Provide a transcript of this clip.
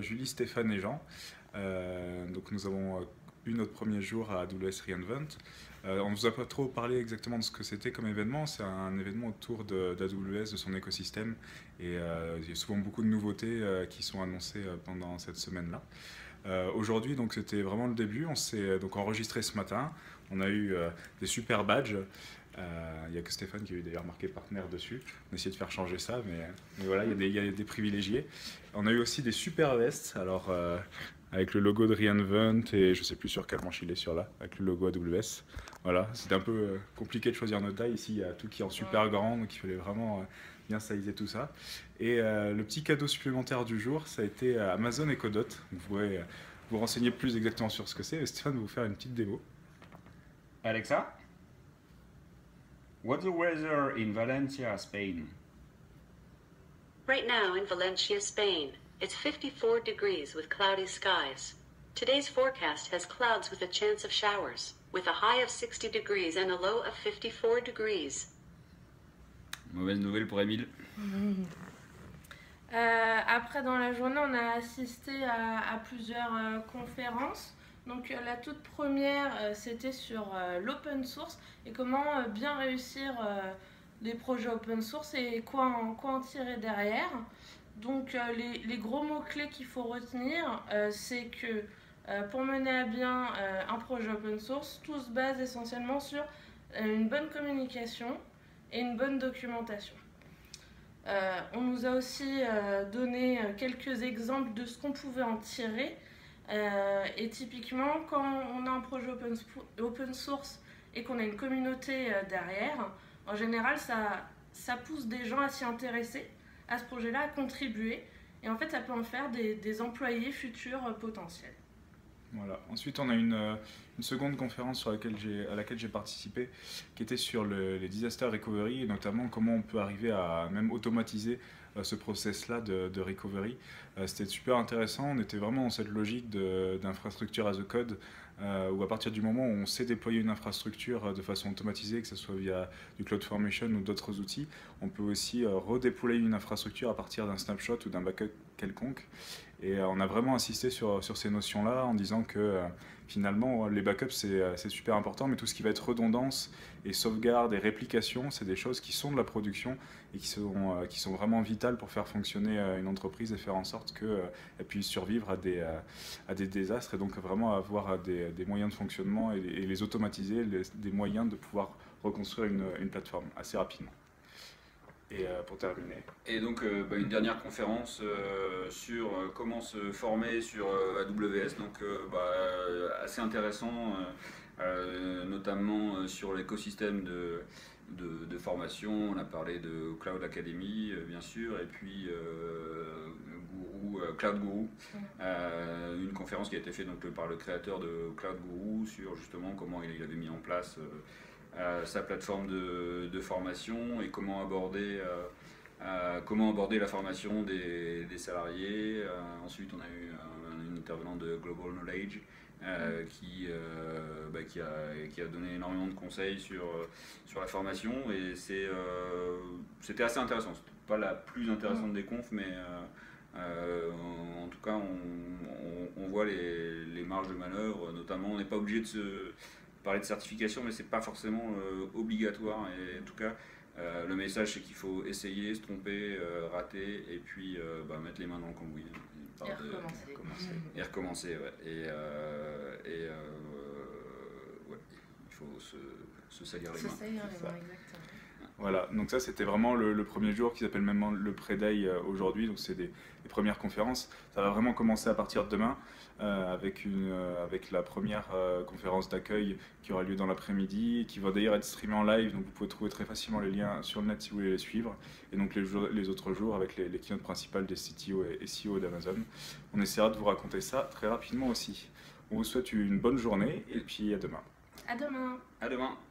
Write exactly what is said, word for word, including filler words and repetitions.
Julie, Stéphane et Jean. Euh, donc nous avons eu notre premier jour à A W S reInvent. Euh, on ne vous a pas trop parlé exactement de ce que c'était comme événement. C'est un événement autour d'A W S, de son écosystème. Et euh, il y a souvent beaucoup de nouveautés euh, qui sont annoncées euh, pendant cette semaine-là. Euh, Aujourd'hui, donc c'était vraiment le début. On s'est donc enregistré ce matin. On a eu euh, des super badges. Euh, il n'y a que Stéphane qui a eu d'ailleurs marqué partenaire dessus. On a essayé de faire changer ça, mais, mais voilà, il y, a des, il y a des privilégiés. On a eu aussi des super vestes, alors euh, avec le logo de reInvent et je ne sais plus sur quelle manche il est sur là, avec le logo A W S. Voilà, c'était un peu euh, compliqué de choisir notre taille. Ici, il y a tout qui est en super grand, donc il fallait vraiment euh, bien sizer tout ça. Et euh, le petit cadeau supplémentaire du jour, ça a été Amazon Echo Dot. Vous pourrez euh, vous renseigner plus exactement sur ce que c'est. Stéphane va vous faire une petite démo. Alexa, what's the weather in Valencia, Spain? Right now in Valencia, Spain, it's fifty-four degrees with cloudy skies. Today's forecast has clouds with a chance of showers, with a high of sixty degrees and a low of fifty-four degrees. Mauvaise nouvelle pour Émile. Euh, après, dans la journée, on a assisté à, à plusieurs euh, conférences. Donc, euh, la toute première, euh, c'était sur euh, l'open source et comment euh, bien réussir euh, les projets open source et quoi en, quoi en tirer derrière. Donc, euh, les, les gros mots-clés qu'il faut retenir, euh, c'est que euh, pour mener à bien euh, un projet open source, tout se base essentiellement sur euh, une bonne communication et une bonne documentation. Euh, on nous a aussi euh, donné quelques exemples de ce qu'on pouvait en tirer. Euh, et typiquement, quand on a un projet open, open source et qu'on a une communauté euh, derrière, en général, ça, ça pousse des gens à s'y intéresser à ce projet-là, à contribuer. Et en fait, ça peut en faire des, des employés futurs euh, potentiels. Voilà. Ensuite, on a une, euh, une seconde conférence sur laquelle à laquelle j'ai participé, qui était sur le, les disaster recovery, et notamment comment on peut arriver à même automatiser euh, ce process-là de, de recovery. Euh, C'était super intéressant, on était vraiment dans cette logique d'infrastructure as a code, euh, où à partir du moment où on sait déployer une infrastructure de façon automatisée, que ce soit via du CloudFormation ou d'autres outils, on peut aussi euh, redéployer une infrastructure à partir d'un snapshot ou d'un backup quelconque. Et euh, on a vraiment insisté sur, sur ces notions-là en disant que euh, finalement les backups c'est super important, mais tout ce qui va être redondance et sauvegarde et réplication, c'est des choses qui sont de la production et qui sont, euh, qui sont vraiment vitales pour faire fonctionner euh, une entreprise et faire en sorte qu'elle euh, puisse survivre à des, euh, à des désastres et donc vraiment avoir des, des moyens de fonctionnement et, et les automatiser, les, des moyens de pouvoir reconstruire une, une plateforme assez rapidement. Et euh, pour terminer. Et donc euh, bah, une dernière conférence euh, sur euh, comment se former sur euh, A W S, donc euh, bah, assez intéressant, euh, euh, notamment euh, sur l'écosystème de, de, de formation. On a parlé de Cloud Academy, euh, bien sûr, et puis euh, Guru, euh, Cloud Guru, euh, une conférence qui a été faite donc, par le créateur de Cloud Guru sur justement comment il, il avait mis en place euh, Euh, sa plateforme de, de formation et comment aborder, euh, euh, comment aborder la formation des, des salariés. Euh, ensuite, on a eu un, un intervenant de Global Knowledge euh, qui, euh, bah, qui, a, qui a donné énormément de conseils sur, sur la formation et c'était euh, assez intéressant. C'était pas la plus intéressante des confs, mais euh, euh, en, en tout cas, on, on, on voit les, les marges de manœuvre. Notamment, on n'est pas obligé de se parler de certification, mais c'est pas forcément euh, obligatoire. Et en tout cas, euh, le message c'est qu'il faut essayer, se tromper, euh, rater, et puis euh, bah, mettre les mains dans le cambouis. Et, et recommencer. recommencer. Et recommencer, ouais. Et, euh, et euh, ouais, il faut se, se salir les se mains. salir les mains, exactement. Voilà, donc ça c'était vraiment le, le premier jour qui s'appelle même le Pré-Day euh, aujourd'hui, donc c'est des, des premières conférences. Ça va vraiment commencer à partir de demain euh, avec, une, euh, avec la première euh, conférence d'accueil qui aura lieu dans l'après-midi, qui va d'ailleurs être streamée en live, donc vous pouvez trouver très facilement les liens sur le net si vous voulez les suivre. Et donc les, jours, les autres jours avec les, les keynotes principales des C T O et C E O d'Amazon. On essaiera de vous raconter ça très rapidement aussi. On vous souhaite une bonne journée et puis à demain. À demain. À demain.